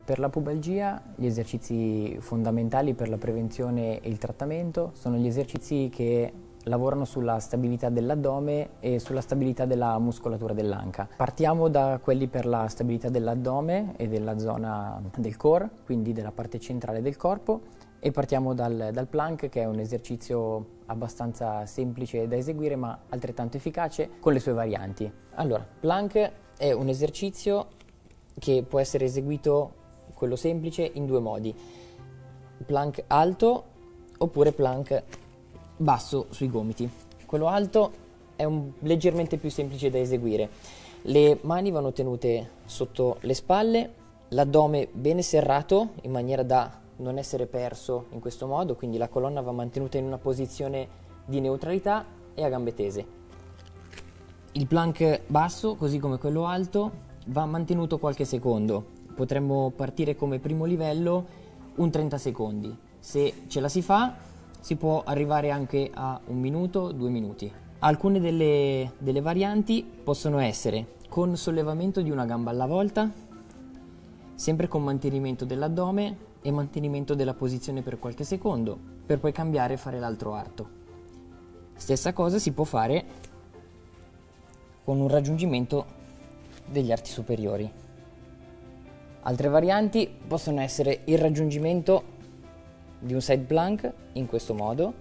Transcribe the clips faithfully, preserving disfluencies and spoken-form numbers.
Per la pubalgia gli esercizi fondamentali per la prevenzione e il trattamento sono gli esercizi che lavorano sulla stabilità dell'addome e sulla stabilità della muscolatura dell'anca. Partiamo da quelli per la stabilità dell'addome e della zona del core, quindi della parte centrale del corpo, e partiamo dal, dal plank, che è un esercizio abbastanza semplice da eseguire ma altrettanto efficace con le sue varianti. Allora, plank è un esercizio che può essere eseguito, quello semplice, in due modi: plank alto oppure plank basso sui gomiti. Quello alto è un, leggermente più semplice da eseguire. Le mani vanno tenute sotto le spalle, l'addome bene serrato in maniera da non essere perso in questo modo, quindi la colonna va mantenuta in una posizione di neutralità e a gambe tese. Il plank basso, così come quello alto, va mantenuto qualche secondo. Potremmo partire come primo livello un trenta secondi. Se ce la si fa, si può arrivare anche a un minuto, due minuti. Alcune delle, delle varianti possono essere con sollevamento di una gamba alla volta, sempre con mantenimento dell'addome e mantenimento della posizione per qualche secondo, per poi cambiare e fare l'altro arto. Stessa cosa si può fare con un raggiungimento degli arti superiori. Altre varianti possono essere il raggiungimento di un side plank in questo modo,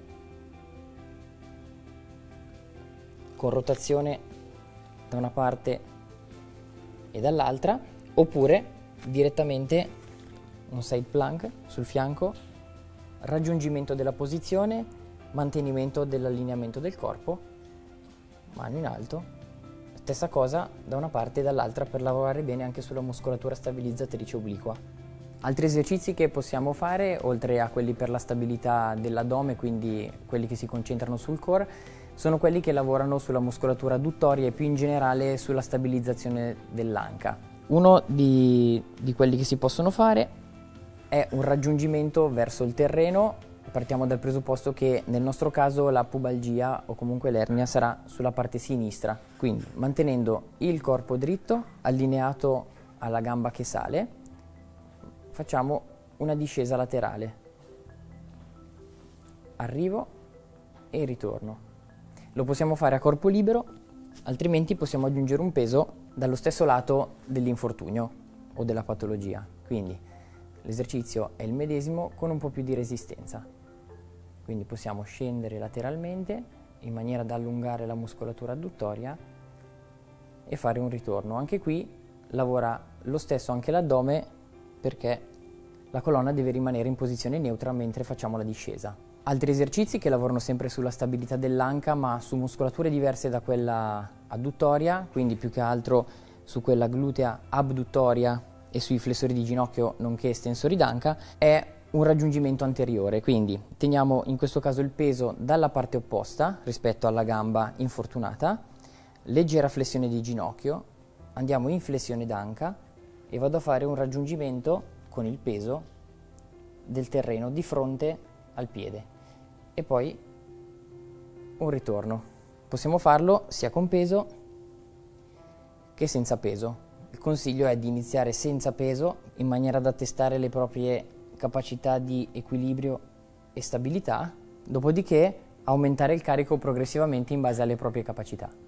con rotazione da una parte e dall'altra, oppure direttamente un side plank sul fianco, raggiungimento della posizione, mantenimento dell'allineamento del corpo, mano in alto, stessa cosa da una parte e dall'altra per lavorare bene anche sulla muscolatura stabilizzatrice obliqua. Altri esercizi che possiamo fare, oltre a quelli per la stabilità dell'addome, quindi quelli che si concentrano sul core, sono quelli che lavorano sulla muscolatura adduttoria e più in generale sulla stabilizzazione dell'anca. Uno di, di quelli che si possono fare è un raggiungimento verso il terreno. Partiamo dal presupposto che nel nostro caso la pubalgia o comunque l'ernia sarà sulla parte sinistra, quindi mantenendo il corpo dritto, allineato alla gamba che sale, facciamo una discesa laterale, arrivo e ritorno. Lo possiamo fare a corpo libero, altrimenti possiamo aggiungere un peso dallo stesso lato dell'infortunio o della patologia, quindi l'esercizio è il medesimo con un po' più di resistenza. Quindi possiamo scendere lateralmente in maniera da allungare la muscolatura adduttoria e fare un ritorno. Anche qui lavora lo stesso anche l'addome, perché la colonna deve rimanere in posizione neutra mentre facciamo la discesa. Altri esercizi che lavorano sempre sulla stabilità dell'anca ma su muscolature diverse da quella adduttoria, quindi più che altro su quella glutea abduttoria e sui flessori di ginocchio nonché estensori d'anca, è un raggiungimento anteriore. Quindi teniamo in questo caso il peso dalla parte opposta rispetto alla gamba infortunata, leggera flessione di ginocchio, andiamo in flessione d'anca e vado a fare un raggiungimento con il peso del terreno di fronte al piede e poi un ritorno. Possiamo farlo sia con peso che senza peso. Il consiglio è di iniziare senza peso in maniera da testare le proprie capacità di equilibrio e stabilità, dopodiché aumentare il carico progressivamente in base alle proprie capacità.